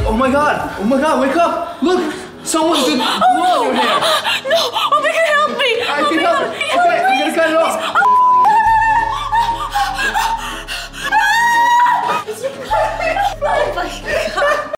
Oh my God, wake up. Look, someone did glue on your hair. No, oh